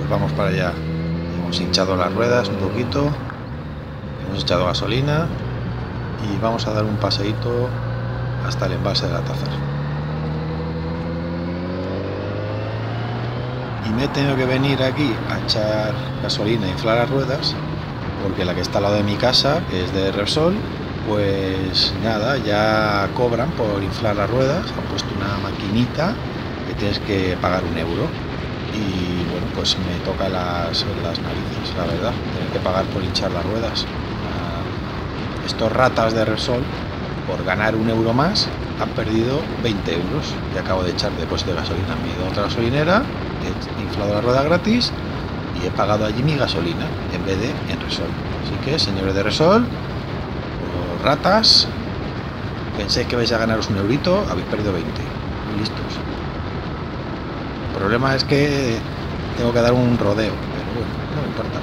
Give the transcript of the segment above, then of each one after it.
Pues vamos para allá. Hemos hinchado las ruedas un poquito, hemos echado gasolina y vamos a dar un paseíto hasta el embalse de Latazar. Y me he tenido que venir aquí a echar gasolina e inflar las ruedas, porque la que está al lado de mi casa, que es de Repsol, pues nada, ya cobran por inflar las ruedas. Han puesto una maquinita que tienes que pagar €1. Y bueno, pues me toca las narices, la verdad, tener que pagar por hinchar las ruedas. Estos ratas de Repsol, por ganar €1 más, han perdido 20 euros que acabo de echar de depósito de gasolina. Me he ido a otra gasolinera, he inflado la rueda gratis y he pagado allí mi gasolina en vez de en Repsol. Así que, señores de Repsol, los ratas, penséis que vais a ganaros €1, habéis perdido 20. Muy listos. El problema es que tengo que dar un rodeo, pero bueno, no me importa.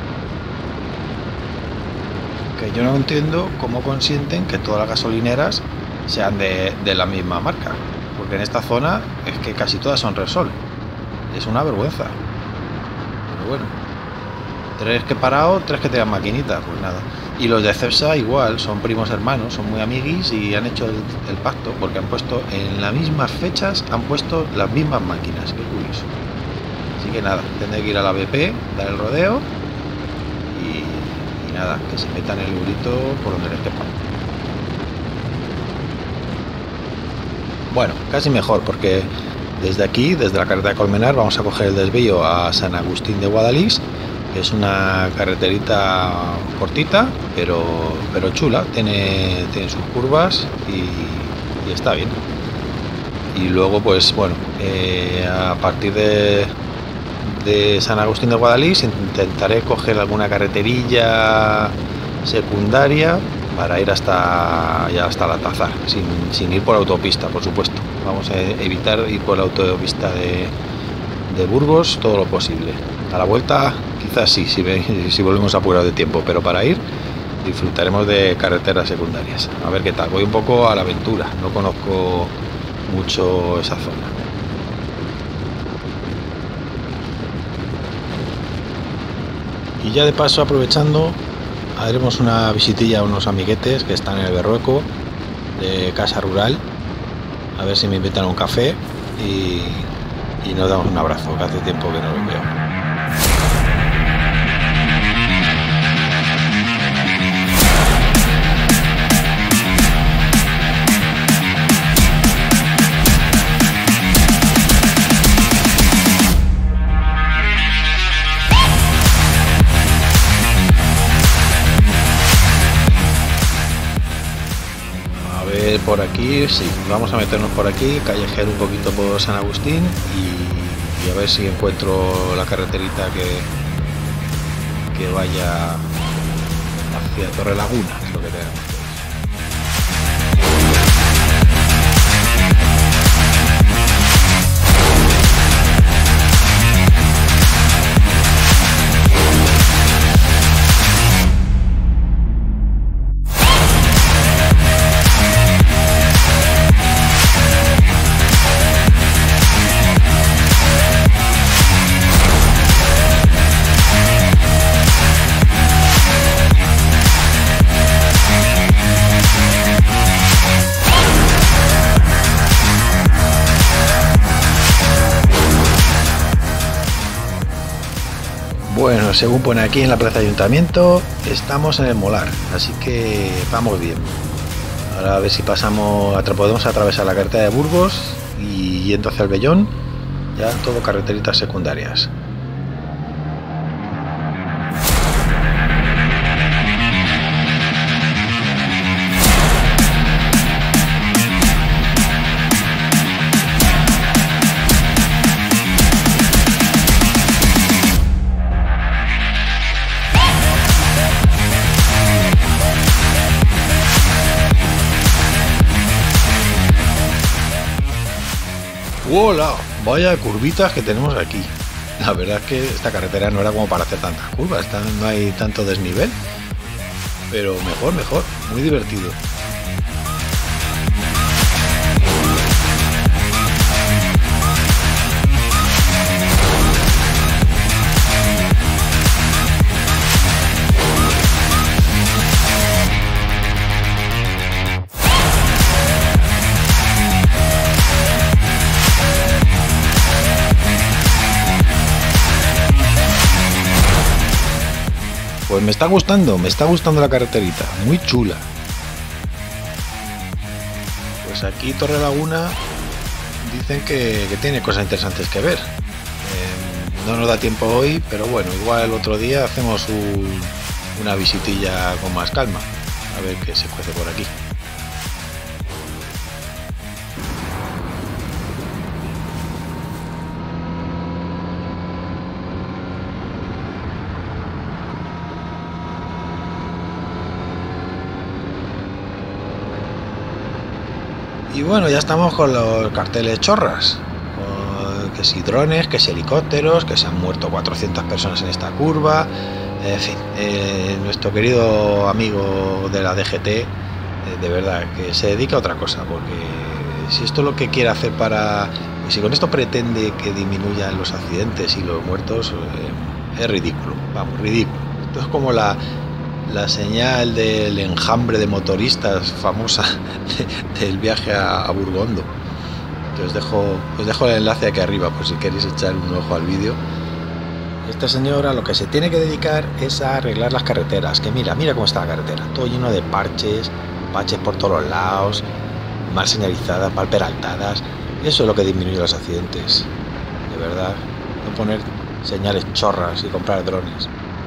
Que yo no entiendo cómo consienten que todas las gasolineras sean de la misma marca, porque en esta zona es que casi todas son Repsol. Es una vergüenza. Pero bueno, 3 que he parado, 3 que tengan maquinita, pues nada. Y los de Cepsa igual, son primos hermanos, son muy amiguis y han hecho el pacto, porque han puesto en las mismas fechas, han puesto las mismas máquinas. Qué curioso. Así que nada, tendré que ir a la BP, dar el rodeo y nada, que se metan el eurito por donde les quepa. Bueno, casi mejor, porque desde aquí, desde la carretera de Colmenar, vamos a coger el desvío a San Agustín de Guadalix, que es una carreterita cortita, pero chula, tiene sus curvas y está bien. Y luego, pues bueno, a partir de San Agustín de Guadalix intentaré coger alguna carreterilla secundaria para ir hasta Latazar, sin ir por autopista, por supuesto. Vamos a evitar ir por la autopista de Burgos todo lo posible. A la vuelta quizás sí, si volvemos apurados de tiempo, pero para ir disfrutaremos de carreteras secundarias. A ver qué tal, voy un poco a la aventura, no conozco mucho esa zona. Y ya de paso, aprovechando, haremos una visitilla a unos amiguetes que están en el Berrueco de Casa Rural, a ver si me invitan a un café y nos damos un abrazo, que hace tiempo que no los veo. Por aquí, sí, vamos a meternos por aquí, callejear un poquito por San Agustín y a ver si encuentro la carreterita que vaya hacia Torrelaguna, es lo que tenemos. Bueno, según pone aquí en la plaza de ayuntamiento, estamos en el Molar, así que vamos bien. Ahora a ver si podemos atravesar la carretera de Burgos y yendo hacia el Bellón, ya todo carreteritas secundarias. ¡Hola! Vaya curvitas que tenemos aquí. La verdad es que esta carretera no era como para hacer tantas curvas, no hay tanto desnivel. Pero mejor, muy divertido. Pues me está gustando la carreterita, muy chula. Pues aquí Torre Laguna dicen que tiene cosas interesantes que ver. No nos da tiempo hoy, pero bueno, igual el otro día hacemos una visitilla con más calma, a ver qué se cuece por aquí. Y bueno, ya estamos con los carteles chorras, que si drones, que si helicópteros, que se han muerto 400 personas en esta curva, en fin, nuestro querido amigo de la DGT, de verdad, que se dedica a otra cosa, porque si esto es lo que quiere hacer si con esto pretende que disminuyan los accidentes y los muertos, es ridículo, vamos, ridículo. Esto es como la señal del enjambre de motoristas famosa del viaje a Burgondo, que os dejo el enlace aquí arriba por si queréis echar un ojo al vídeo. Esta señora lo que se tiene que dedicar es a arreglar las carreteras, que mira cómo está la carretera, todo lleno de parches por todos los lados, mal señalizadas, mal peraltadas. Eso es lo que disminuye los accidentes, de verdad, no poner señales chorras y comprar drones.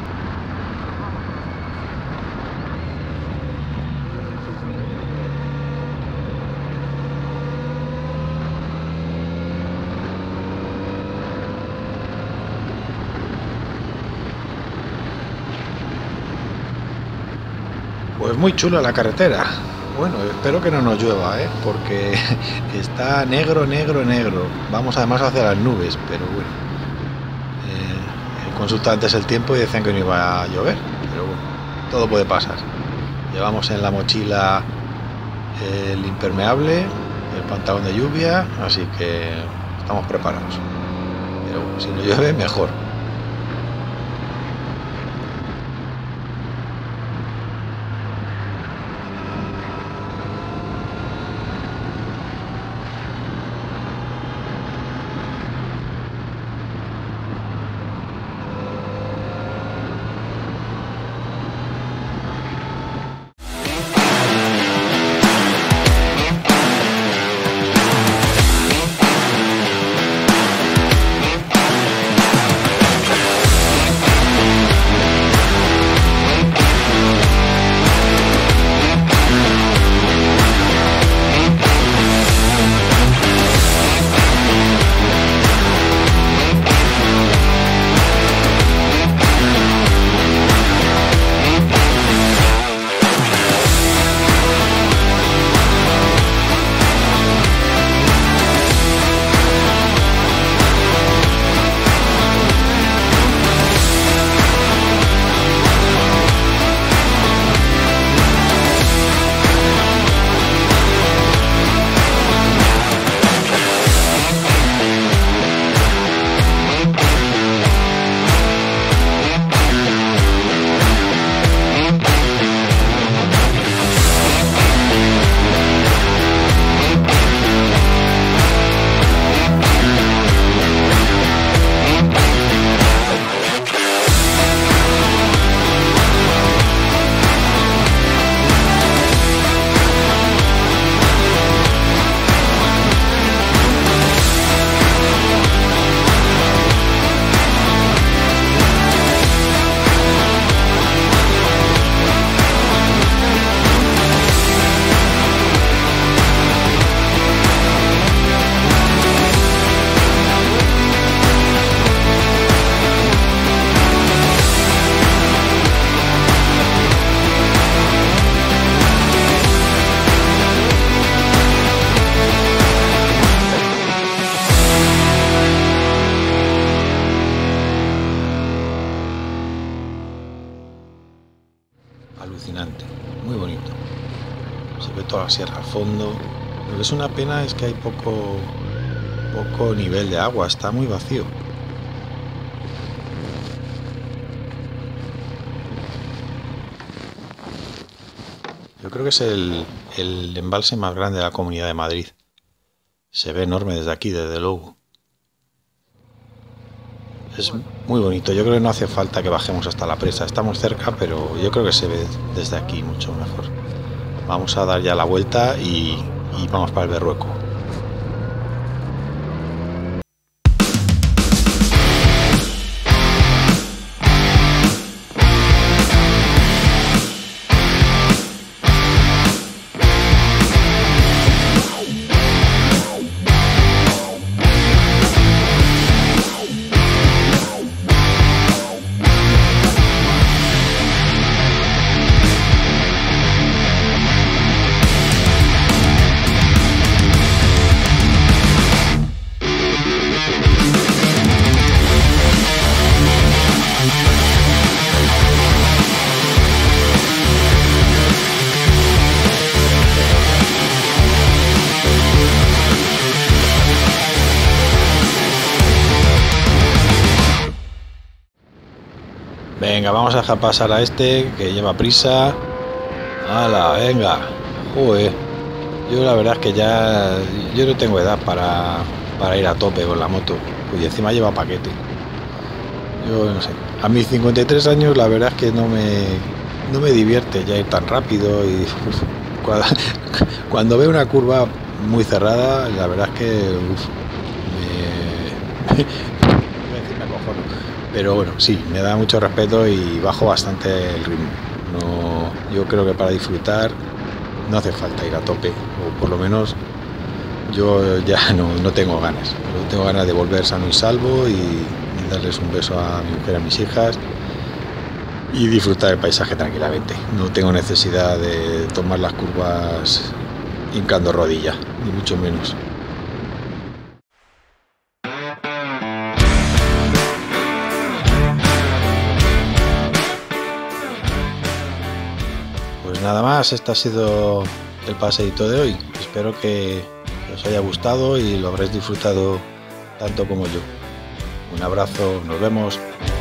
Pues muy chula la carretera. Bueno, espero que no nos llueva, porque está negro. Vamos además hacia las nubes, pero bueno. He consultado antes el tiempo y decían que no iba a llover, pero bueno, todo puede pasar. Llevamos en la mochila el impermeable, el pantalón de lluvia, así que estamos preparados. Pero bueno, si no llueve, mejor. Alucinante, muy bonito. Se ve toda la sierra al fondo. Lo que es una pena es que hay poco nivel de agua, está muy vacío. Yo creo que es el embalse más grande de la Comunidad de Madrid. Se ve enorme desde aquí, desde luego. Es muy bonito. Yo creo que no hace falta que bajemos hasta la presa. Estamos cerca, pero yo creo que se ve desde aquí mucho mejor. Vamos a dar ya la vuelta y vamos para el Berrueco. Venga, vamos a dejar pasar a este que lleva prisa. ¡Hala, venga! Joder. Yo la verdad es que ya... Yo no tengo edad para ir a tope con la moto. Y encima lleva paquete. Yo no sé. A mis 53 años la verdad es que no me divierte ya ir tan rápido. Y cuando veo una curva muy cerrada, la verdad es que... me acojono. Pero bueno, sí, me da mucho respeto y bajo bastante el ritmo. Yo creo que para disfrutar no hace falta ir a tope, o por lo menos yo ya no tengo ganas. Yo tengo ganas de volver sano y salvo y darles un beso a mi mujer, a mis hijas y disfrutar el paisaje tranquilamente. No tengo necesidad de tomar las curvas hincando rodilla, ni mucho menos. Pues nada más, este ha sido el paseíto de hoy. Espero que os haya gustado y lo habréis disfrutado tanto como yo. Un abrazo, nos vemos.